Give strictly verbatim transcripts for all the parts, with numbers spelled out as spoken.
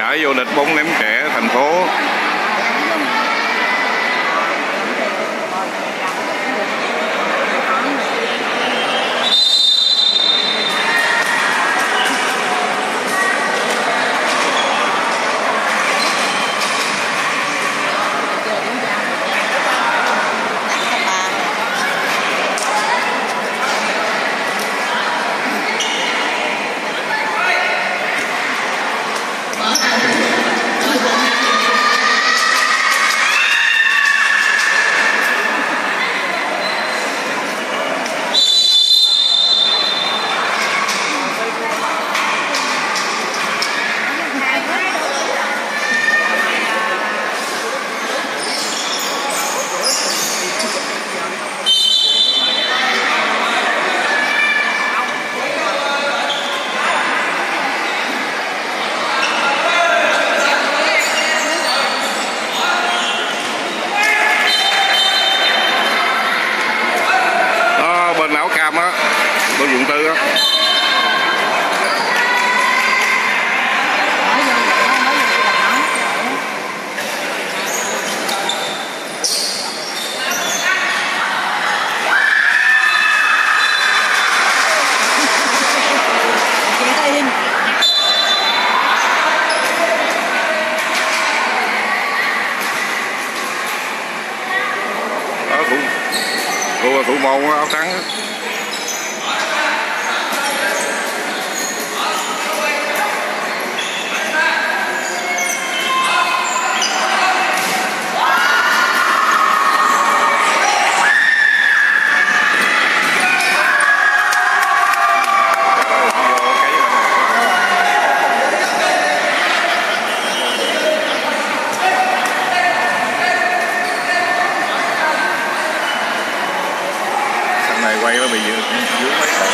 giải vô địch bóng ném trẻ thành phố. Bên áo cam á, bên quận tư á. Đó, thủ, thủ, thủ môn áo trắng á. Này quay nó bị dướng mấy cột.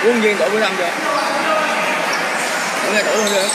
Uống viên đổi bữa năm chưa? Bữa nay đổi luôn chưa?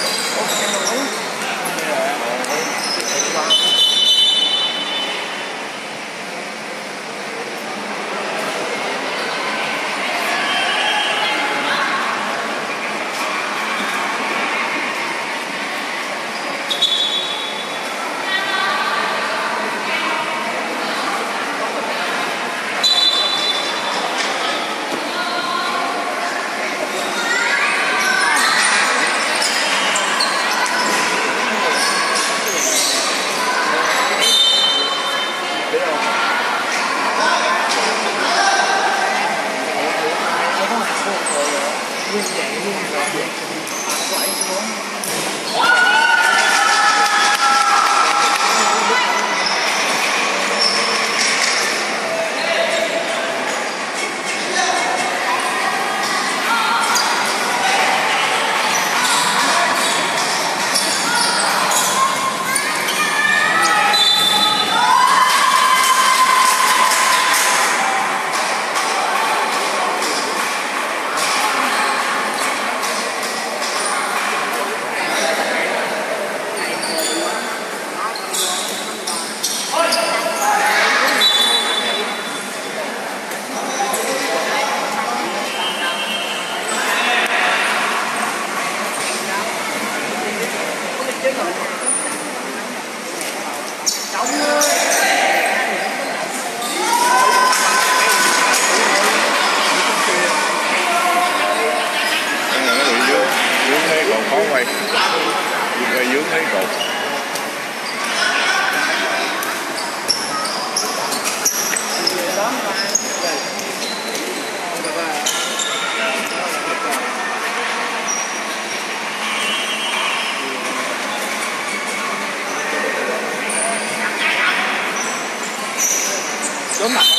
Trốn mặt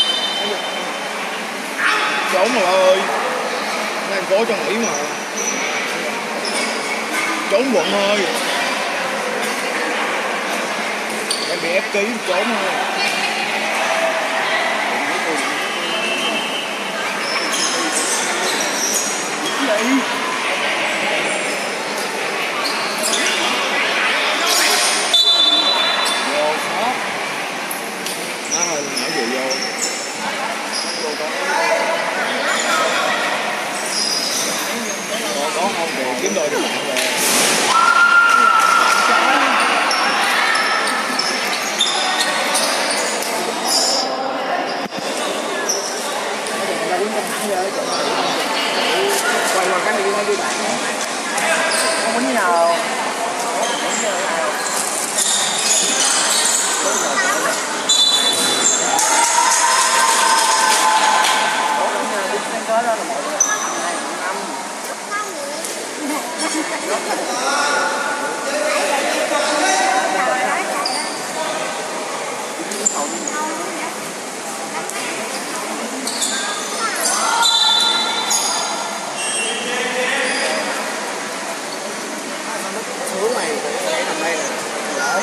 trốn mà ơi, thành phố trong Mỹ mà trốn quận thôi, em bị ép ký trốn thôi. Gì? Vô shop nó hơi nãy giờ vô có không thì kiếm đôi được bạn rồi. Quay qua cái này đi bạn không có nào đó là mỗi hướng này để nằm đây nè.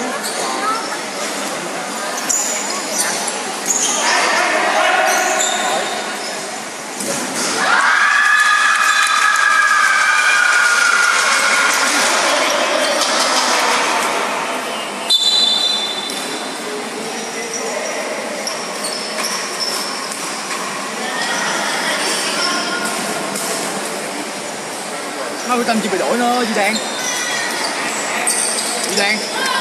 Thôi Tâm chị bị đổi nữa, chị Đan Chị Đan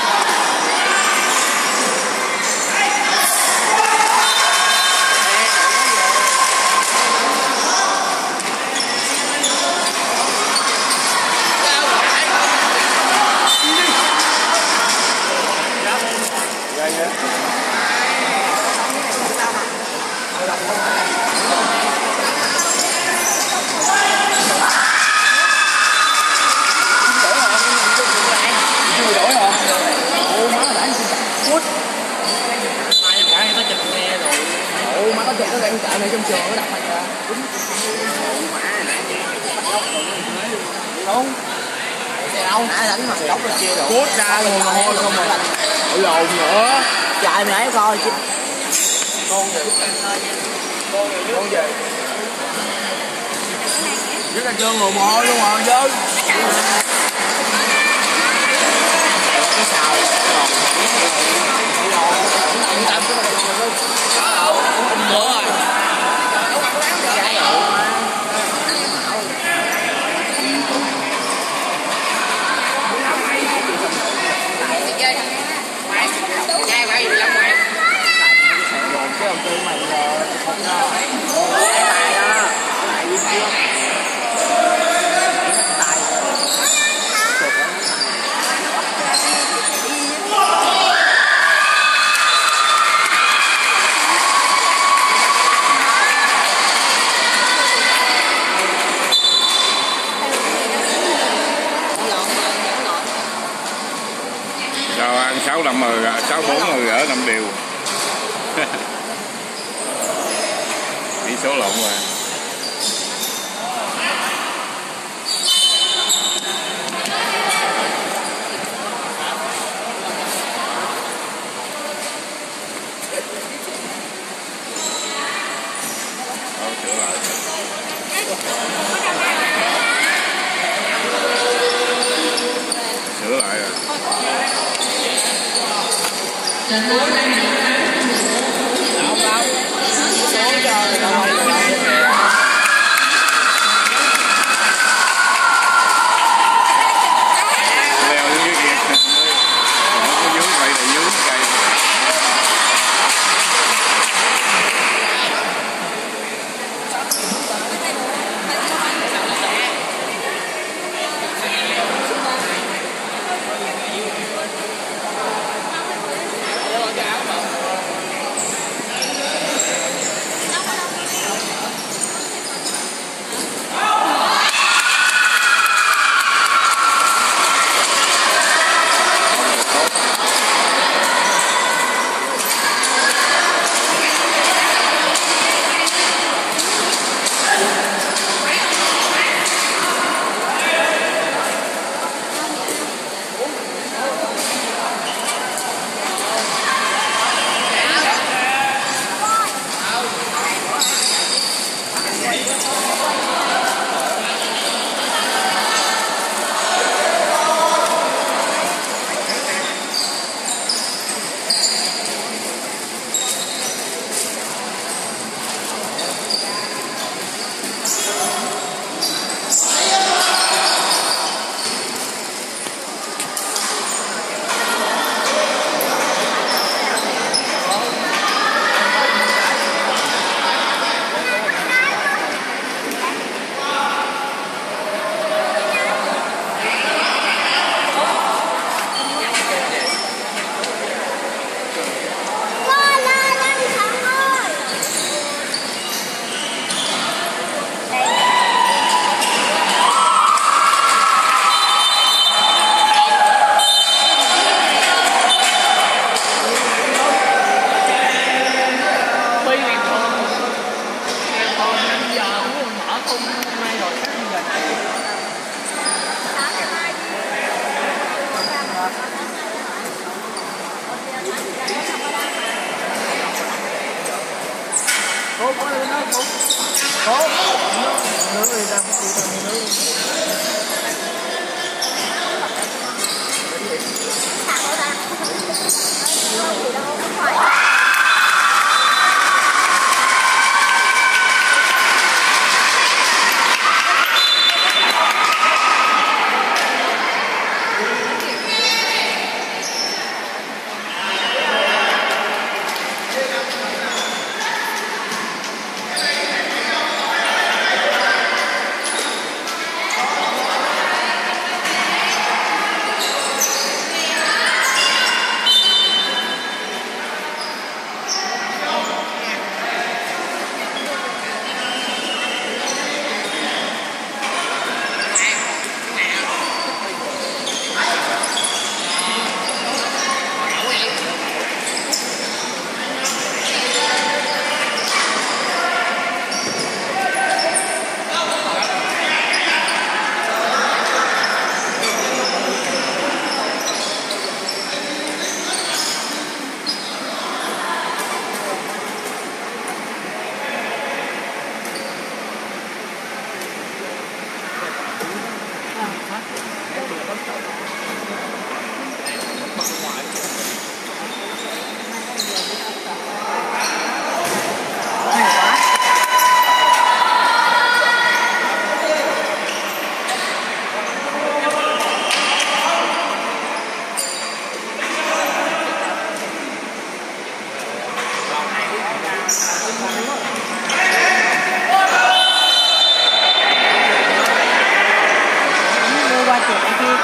nó đang chạy này trong trường nó đặt mày ra không xe đâu nãy đánh mà đốc bên kia rồi cốt ra luôn thôi không mà đổi lồn nữa chạy mày ấy coi chứ con về con về con về Chứ là chưa người mồ luôn rồi chứ. Cái xào còn tâm cái này luôn. Không bữa rồi. Ngay vậy đi lắm mày. Cái đầu tư mày là không đó. Tài đó. Tài đi chưa? Tài. Rồi ăn sáu năm rồi, sáu bốn rồi ở năm điều. Tỷ số lộn rồi. Đó, sửa lại. Sửa lại rồi. Cố cố lên đó, cố. Cố. Nước đi ra, đi ra nước. Sao ta? Gì đâu, không phải. Đưa qua chuột bên kia.